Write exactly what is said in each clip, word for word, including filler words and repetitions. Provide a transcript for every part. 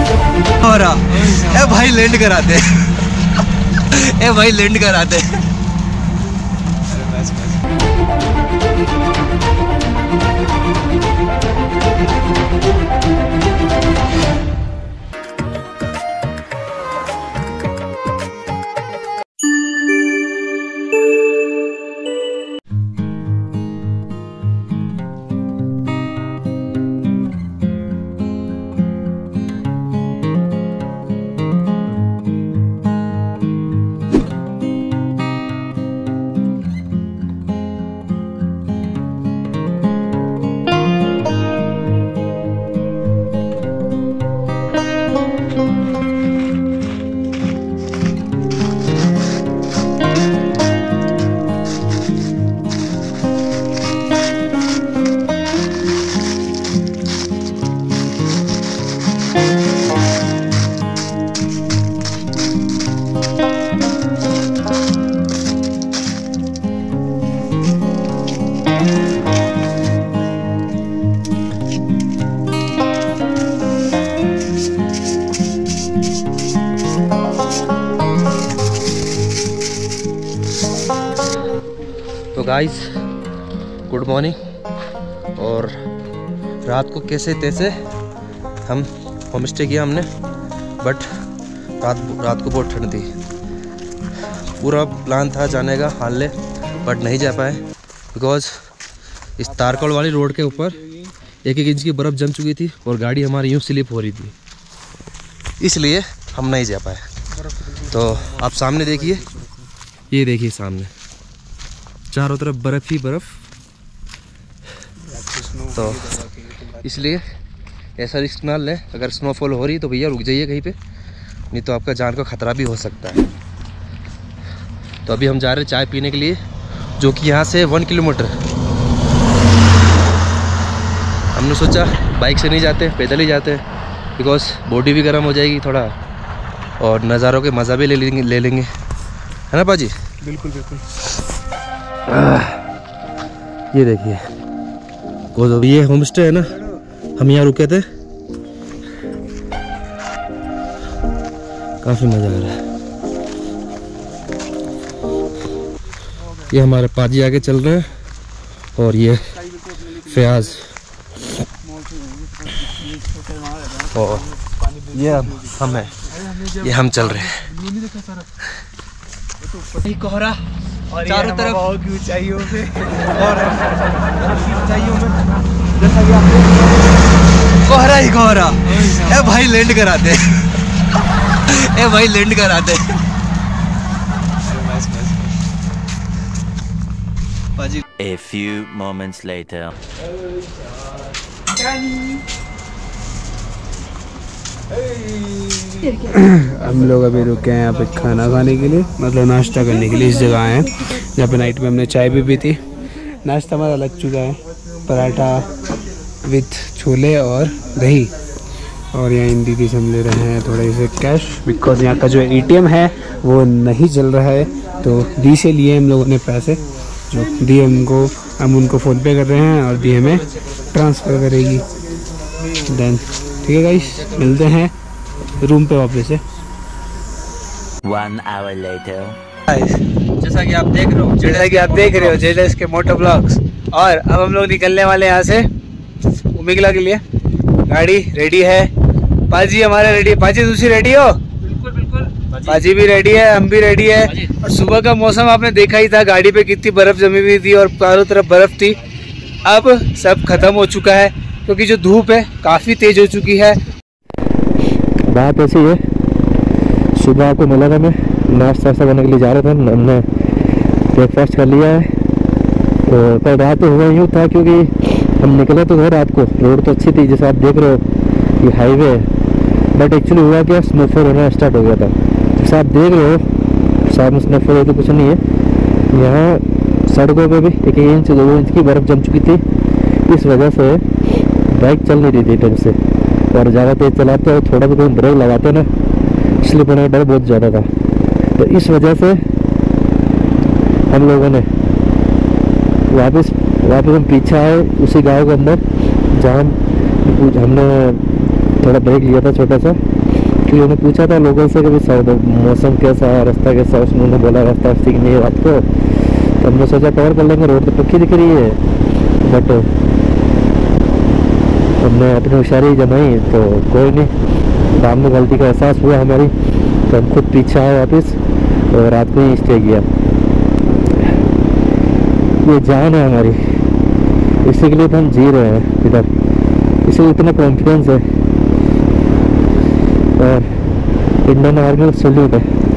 और ए भाई लैंड कराते ए भाई लैंड कराते तो गाइस गुड मॉर्निंग। और रात को कैसे तैसे हम होम स्टे किया हमने, बट रात रात को बहुत ठंड थी। पूरा प्लान था जाने का हाल, बट नहीं जा पाए बिकॉज इस तारकोल वाली रोड के ऊपर एक एक इंच की बर्फ़ जम चुकी थी और गाड़ी हमारी यूँ स्लिप हो रही थी, इसलिए हम नहीं जा पाए। तो आप सामने देखिए, ये देखिए सामने चारों तरफ बर्फ़ ही बर्फ़। तो इसलिए ऐसा रिस्क ना लें। अगर स्नोफॉल हो रही तो भैया रुक जाइए कहीं पे, नहीं तो आपका जान का खतरा भी हो सकता है। तो अभी हम जा रहे हैं चाय पीने के लिए, जो कि यहाँ से वन किलोमीटर। हमने सोचा बाइक से नहीं जाते, पैदल ही जाते, बिकॉज बॉडी भी गर्म हो जाएगी थोड़ा और नज़ारों के मज़ा भी ले लेंगे ले लेंगे है ना पाजी? बिल्कुल बिल्कुल। ये देखिए वो तो ये होम स्टे है ना, हम यहाँ रुके थे, काफ़ी मज़ा आ रहा है। ये हमारे पाजी आगे चल रहे हैं और ये फयाज और ये हम हैं, ये हम चल रहे हैं। कोहरा और चारों तरफ की ऊंचाइयों पे और ऊंचाइयों में जैसा कि आप कोहरा ही कोहरा। ए भाई लैंड कराते ए भाई लैंड कराते A few moments later. हम लोग अभी रुके हैं यहाँ पे खाना खाने के लिए, मतलब नाश्ता करने के लिए। इस जगह आए हैं जहाँ पे नाइट में हमने चाय भी पी थी। नाश्ता हमारा लग चुका है, पराठा विथ छोले और दही। और यहाँ इन दीदी से हम ले रहे हैं थोड़े से कैश, बिकॉज यहाँ का जो एटीएम है वो नहीं चल रहा है। तो दी से लिए हम लोगों ने पैसे, जो दी उनको हम उनको फ़ोन पे कर रहे हैं और दी हमें ट्रांसफ़र करेगी। देन ठीक है गाइस, मिलते हैं रूम पे वापस से। One hour later. जैसा कि आप देख रहे हो जैसा कि आप देख रहे हो जेडस के मोटो ब्लॉग्स। और अब हम लोग निकलने वाले हैं यहाँ से उमिगला के लिए। गाड़ी रेडी है, पाजी हमारे रेडी है। पाजी दूसरी रेडी हो? बिल्कुल बिल्कुल। पाजी भी रेडी है, हम भी रेडी है। और सुबह का मौसम आपने देखा ही था, गाड़ी पे कितनी बर्फ जमी हुई थी और चारों तरफ बर्फ थी। अब सब खत्म हो चुका है क्योंकि जो धूप है काफ़ी तेज हो चुकी है। बात ऐसी है, सुबह आपको मिला था, मैं नाश्ता वास्ता करने के लिए जा रहा था, हमने ब्रेकफास्ट कर लिया है। तो पर रात तो हुआ यूँ था क्योंकि हम निकले तो थे रात को, रोड तो अच्छी थी जैसे आप देख रहे हो, ये हाईवे है, बट एक्चुअली हुआ क्या, स्नोफॉल होना स्टार्ट हो गया था। जैसे आप देख रहे हो सामने स्नोफॉल है तो कुछ नहीं है, यहाँ सड़कों पे भी एक एक इंच दो इंच की बर्फ़ जम चुकी थी। इस वजह से बाइक चल नहीं रही थी ढंग से, और ज़्यादा तेज़ चलाते और थोड़ा भी कहीं ब्रेक लगाते ना, स्लिप होने का डर बहुत ज़्यादा था। तो इस वजह से हम लोगों ने वापस वापस हम पीछे आए उसी गांव के अंदर, जहाँ हमने थोड़ा ब्रेक लिया था छोटा सा, एक्चुअली उन्होंने पूछा था लोगों से कि भाई साउथ मौसम कैसा है, रास्ता कैसा है। उन्होंने बोला रास्ता ठीक नहीं है रात को, तो हमने सोचा कवर कर लेंगे, रोड तो पक्की दिख रही है। बट हमने अपनी होशियारी जमाई तो कोई नहीं, बाद में गलती का एहसास हुआ हमारी, तो हम खुद पीछे आए वापस और रात को ही स्टे किया। ये जान है हमारी, इसी के लिए तो हम जी रहे हैं इधर, इसीलिए इतना कॉन्फिडेंस है। और इंडियन आर्मी को सैल्यूट है।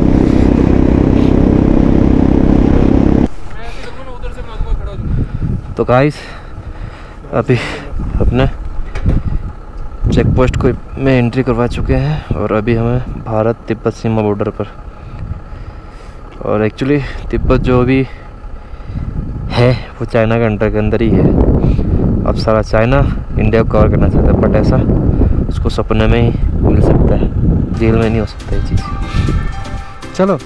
तो गाइस अभी अपने चेक पोस्ट को में एंट्री करवा चुके हैं और अभी हमें भारत तिब्बत सीमा बॉर्डर पर, और एक्चुअली तिब्बत जो भी है वो चाइना के अंडर के अंदर ही है। अब सारा चाइना इंडिया को कवर करना चाहता है, बट ऐसा उसको सपने में ही मिल सकता है, जेल में नहीं हो सकता ये चीज़। चलो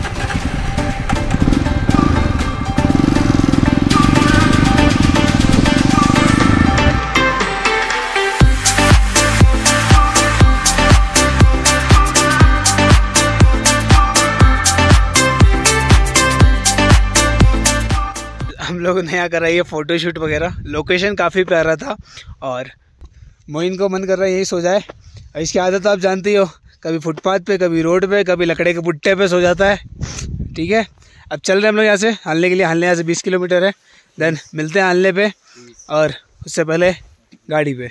हम लोगों ने यहाँ करा ये फ़ोटोशूट वगैरह, लोकेशन काफ़ी प्यारा था और मोइन को मन कर रहा है यही सो जाए। इसकी आदत आप जानती हो, कभी फुटपाथ पे, कभी रोड पे, कभी लकड़े के पुट्टे पे सो जाता है। ठीक है, अब चल रहे हैं हम लोग यहाँ से हालने के लिए। हालने यहाँ से बीस किलोमीटर है, देन मिलते हैं हालने पे, और उससे पहले गाड़ी पे।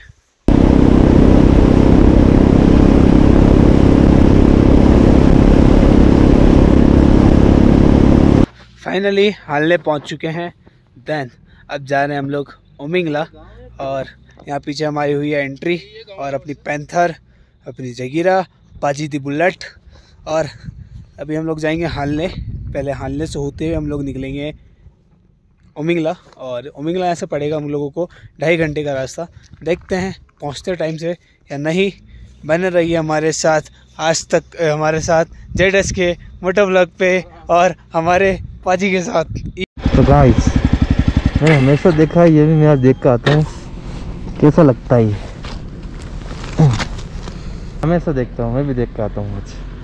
फाइनली हालने पहुँच चुके हैं। देन अब जा रहे हैं हम लोग ओमिंगला, और यहाँ पीछे हमारी हुई है एंट्री, और अपनी पैंथर, अपनी जगीरा, पाजी दी बुलेट, और अभी हम लोग जाएंगे हालने। पहले हालने से होते हुए हम लोग निकलेंगे ओमिंगला, और ओमिंगला यहाँ से पड़ेगा हम लोगों को ढाई घंटे का रास्ता। देखते हैं पहुँचते टाइम से या नहीं। बने रहिए हमारे साथ आज तक, हमारे साथ जेड एस के मोटो व्लॉग पे और हमारे पाजी के साथ। तो गाइस मैंने हमेशा देखा है, ये भी मैं आज देख कर आता हूँ कैसा लगता है ये। हमेशा देखता हूँ, मैं भी देख कर आता हूँ आज।